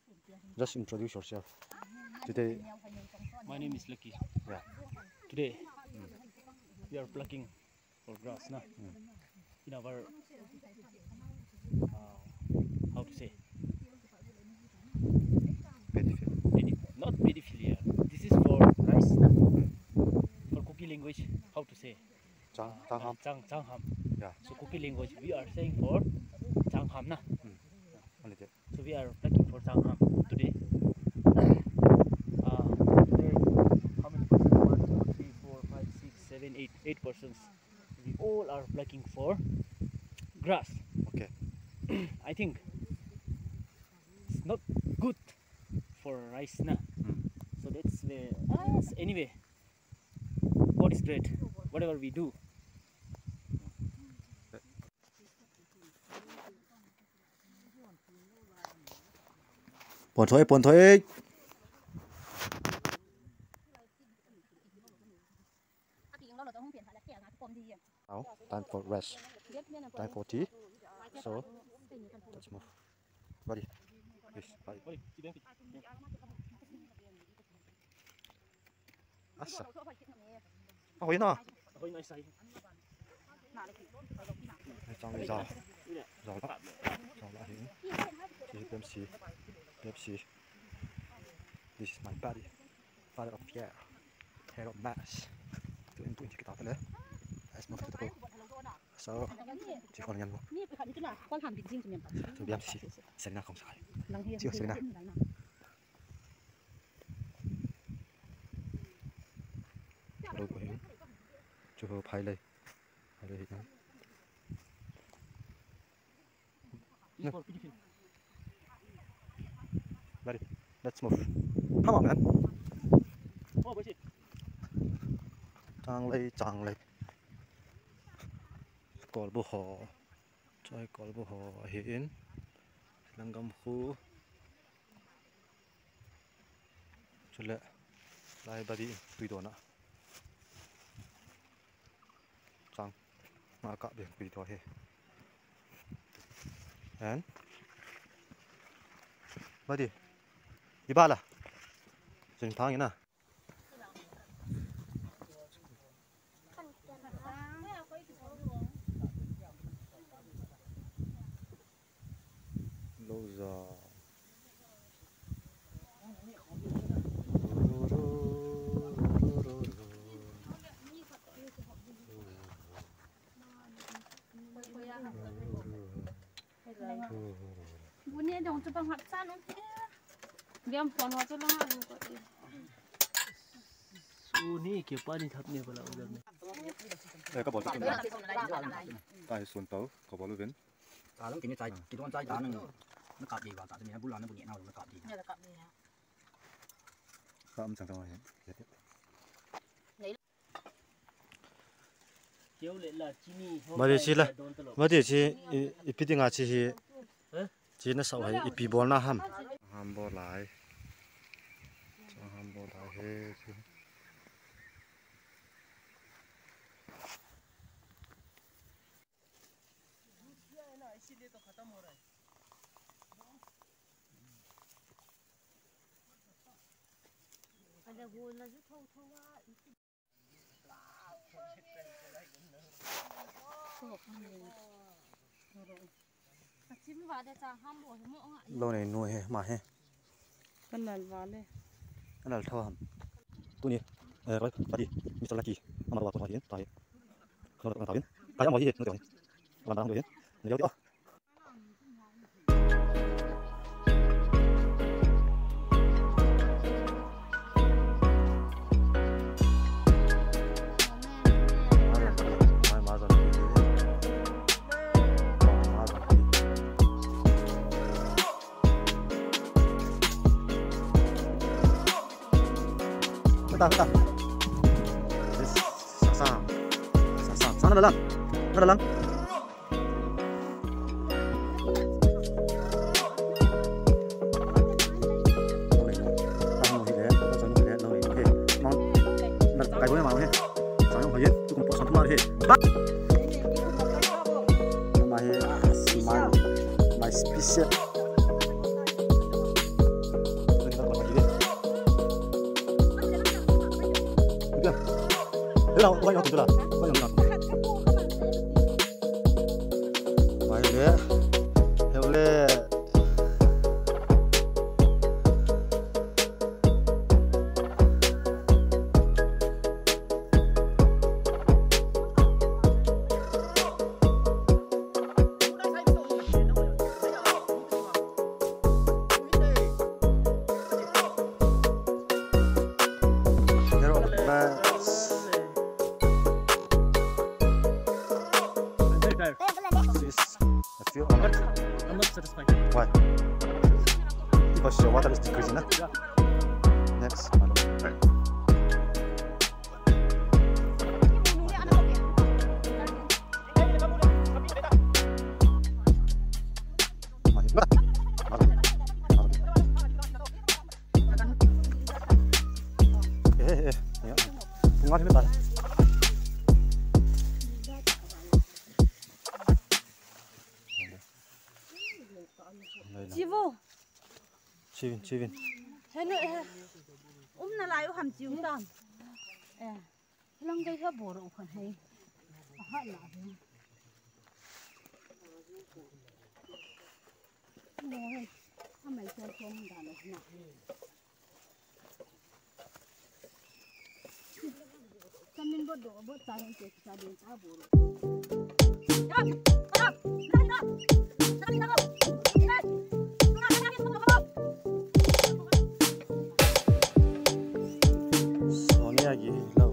Just introduce yourself. Today, my name is Lucky. yeah. Today, we are plucking for grass now. In our how to say? Not pedophilia. This is for rice now. For cookie language, how to say? Changham. Yeah. So cookie language, we are saying for changham na. So we are plucking for changham today. Today, how many persons? 1, 2, 3, 4, 5, 6, 7, 8. 8 persons. We all are plucking for grass. Okay. I think it's not good for rice na. So that's the anyway. God is great. Whatever we do. Pon thôi. Now, time for rest. Time for tea. So, let's move. Buddy, please, buddy. Asa. Ako yun ah. Trong này giò lắm, hiện. Thì Pepsi. This is my buddy, father of Pierre, head of mass. Tụi em chỉ cái tao thôi. Let's move to the pool. So, chỉ còn nhân một. Tụi em xí, Selena không sai. Chưa Selena. Đôi của Hiếu. Cho phai lên. No. Ready? Let's move. Come on, man. Trang lây. Call bộ họ. Try call bộ họ hiện. Lang gam khu. Cho lệ. Lại body tùy đồ nè. Trang. Mà cạo biển tùy đồ hết. And buddy, iba lah. Sing thang ina. Loza. Bunyi dong coba ngapsan nanti. Dia phone ho cho lang alu ko. Uni kia pani thap ne bala udan ne. Các bộ tại xuân tấu có bao nhiêu viên? Lắm thì như trái, cái con trái đá nó cạp gì vào, tại vì nó bù lan nó bù nhẹ nào nó cạp gì. Các âm chẳng thôi. Mà đi chi, ít đi ngã chi, chi nó sầu hay ít bol na ham bol lại, ham bol lại hết. Lâu này nuôi he mà he. Cái này vào đây. Cái này thao hầm. Tu nhỉ? Rồi, bắt đi. Mr. Lucky. Ama bawa tu tai. Kalau tak tahu, kayak mau hidup nanti. Kalau tak tahu, nanti jauh. Bentar. Sasam. Sana dalam. Cái bữa màu he. Sao không phải hết? Tôi còn bỏ xong lại he. Bắt. My special. Thế nào, quay nó từ từ là, quay nó. Mày lẽ, theo lẽ. I feel I'm not satisfied. why? Because your water is decreasing, huh? Yeah. Next, bunga sebentar. Chị vô. Chivin. Thế nữa nó lại hầm chiếu đòn. Lăng đây theo bộ độ phần hay. Họ là thế. Rồi, sao mày chơi không đàn được nào. Sao mình bớt độ bớt tay hơn chết ra đến ta bộ độ. Lagi low.